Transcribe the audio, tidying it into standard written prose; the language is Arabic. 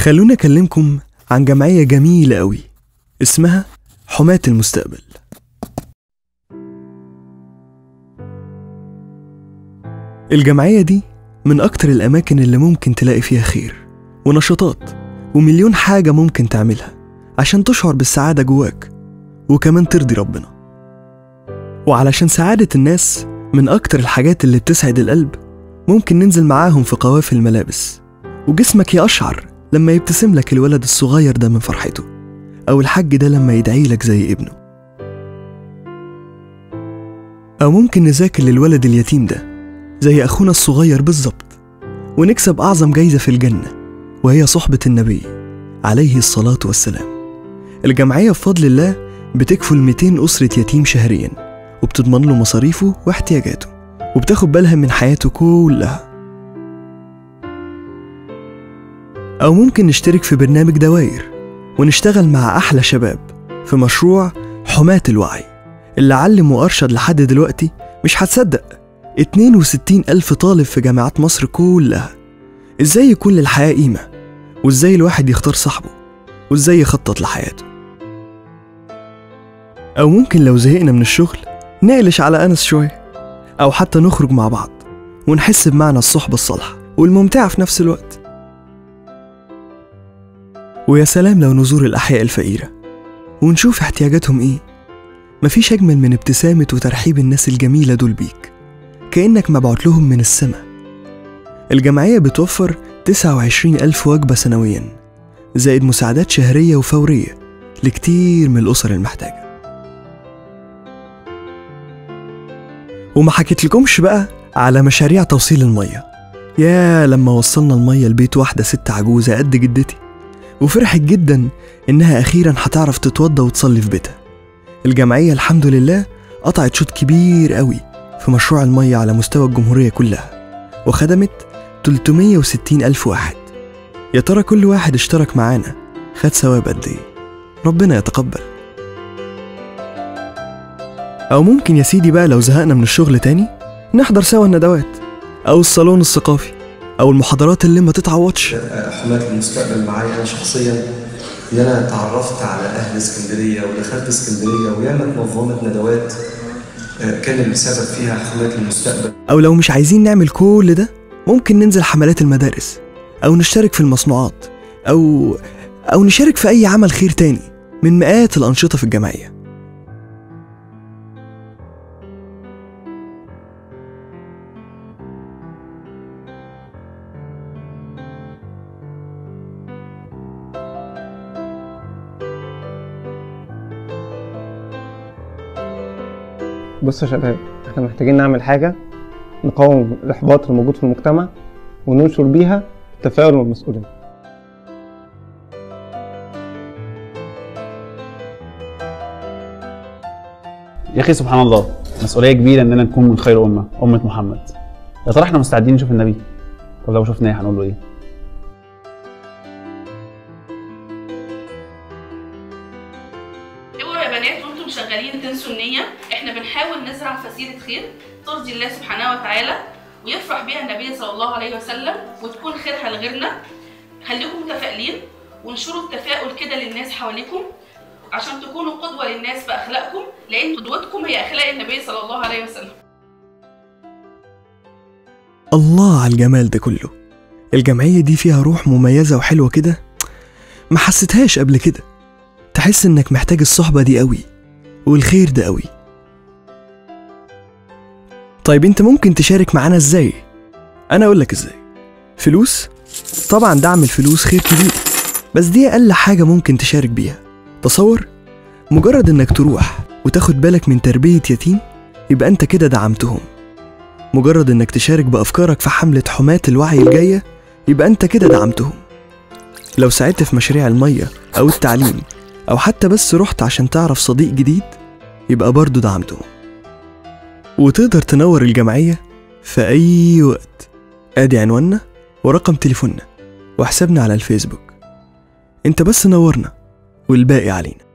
خلونا أكلمكم عن جمعية جميلة قوي اسمها حماة المستقبل. الجمعية دي من أكتر الأماكن اللي ممكن تلاقي فيها خير ونشاطات ومليون حاجة ممكن تعملها عشان تشعر بالسعادة جواك وكمان ترضي ربنا. وعلشان سعادة الناس من أكتر الحاجات اللي بتسعد القلب، ممكن ننزل معاهم في قوافل الملابس وجسمك يقشعر لما يبتسم لك الولد الصغير ده من فرحته، أو الحاج ده لما يدعي لك زي ابنه. أو ممكن نذاكر للولد اليتيم ده زي أخونا الصغير بالظبط، ونكسب أعظم جايزة في الجنة وهي صحبة النبي عليه الصلاة والسلام. الجمعية بفضل الله بتكفل 200 أسرة يتيم شهريا، وبتضمن له مصاريفه واحتياجاته، وبتاخد بالها من حياته كلها. أو ممكن نشترك في برنامج دواير ونشتغل مع أحلى شباب في مشروع حماة الوعي اللي علم وأرشد لحد دلوقتي مش هتصدق 62,000 طالب في جامعات مصر كلها إزاي يكون للحياة قيمة، وإزاي الواحد يختار صاحبه، وإزاي يخطط لحياته. أو ممكن لو زهقنا من الشغل نقلش على أنس شوية، أو حتى نخرج مع بعض ونحس بمعنى الصحبة الصالحة والممتعة في نفس الوقت. ويا سلام لو نزور الأحياء الفقيرة ونشوف احتياجاتهم إيه. مفيش أجمل من ابتسامة وترحيب الناس الجميلة دول بيك كأنك مبعوت لهم من السماء. الجمعية بتوفر 29,000 وجبة سنويا، زائد مساعدات شهرية وفورية لكتير من الأسر المحتاجة. وما حكيتلكمش بقى على مشاريع توصيل المية. يا لما وصلنا المية لبيت واحدة ست عجوزة قد جدتي، وفرحت جدا إنها أخيرا هتعرف تتوضى وتصلي في بيتها. الجمعية الحمد لله قطعت شوط كبير قوي في مشروع المية على مستوى الجمهورية كلها، وخدمت 360,000 واحد. يا ترى كل واحد اشترك معانا خد ثواب قد ايه؟ ربنا يتقبل. أو ممكن يا سيدي بقى لو زهقنا من الشغل تاني نحضر سوا الندوات أو الصالون الثقافي أو المحاضرات اللي ما تتعوضش. حماة المستقبل معايا أنا شخصيا، إن أنا تعرفت على أهل اسكندرية ودخلت اسكندرية وياما اتنظمت ندوات كان اللي سبب فيها حماة المستقبل. أو لو مش عايزين نعمل كل ده ممكن ننزل حملات المدارس، أو نشترك في المصنوعات، أو نشارك في أي عمل خير تاني من مئات الأنشطة في الجمعية. بصوا يا شباب، احنا محتاجين نعمل حاجة نقاوم الإحباط الموجود في المجتمع وننشر بيها التفاؤل والمسؤولية. يا أخي سبحان الله، مسؤولية كبيرة إننا نكون من خير أمة محمد. يا ترى احنا مستعدين نشوف النبي؟ طب لو شفناه هنقول له إيه؟ اوعوا يا بنات وانتم شغالين تنسوا النية. احنا بنحاول نزرع فسيلة خير ترضي الله سبحانه وتعالى ويفرح بها النبي صلى الله عليه وسلم، وتكون خيرها لغيرنا. خليكم متفائلين وانشروا التفاؤل كده للناس حواليكم عشان تكونوا قدوة للناس في أخلاقكم، لأن قدوتكم هي أخلاق النبي صلى الله عليه وسلم. الله على الجمال ده كله. الجمعية دي فيها روح مميزة وحلوة كده ما حسيتهاش قبل كده. تحس انك محتاج الصحبة دي قوي والخير ده قوي. طيب انت ممكن تشارك معانا ازاي؟ انا اقولك ازاي. فلوس؟ طبعا دعم الفلوس خير كبير، بس دي اقل حاجة ممكن تشارك بيها. تصور مجرد انك تروح وتاخد بالك من تربية يتيم يبقى انت كده دعمتهم. مجرد انك تشارك بافكارك في حملة حماة الوعي الجاية يبقى انت كده دعمتهم. لو ساعدت في مشاريع المية او التعليم، او حتى بس رحت عشان تعرف صديق جديد، يبقى برضو دعمتهم. وتقدر تنور الجمعية في اي وقت. ادي عنواننا ورقم تليفوننا وحسابنا على الفيسبوك. انت بس نورنا والباقي علينا.